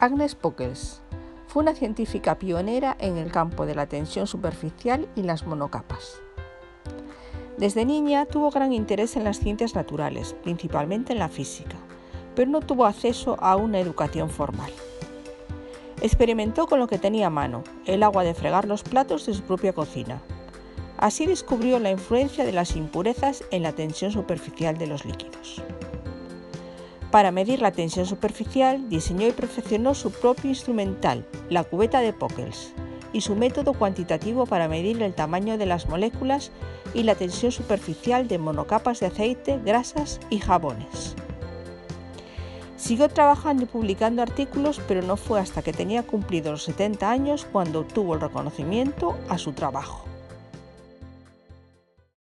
Agnes Pockels fue una científica pionera en el campo de la tensión superficial y las monocapas. Desde niña tuvo gran interés en las ciencias naturales, principalmente en la física, pero no tuvo acceso a una educación formal. Experimentó con lo que tenía a mano, el agua de fregar los platos de su propia cocina. Así descubrió la influencia de las impurezas en la tensión superficial de los líquidos. Para medir la tensión superficial, diseñó y perfeccionó su propio instrumental, la cubeta de Pockels, y su método cuantitativo para medir el tamaño de las moléculas y la tensión superficial de monocapas de aceite, grasas y jabones. Siguió trabajando y publicando artículos, pero no fue hasta que tenía cumplidos los 70 años cuando obtuvo el reconocimiento a su trabajo.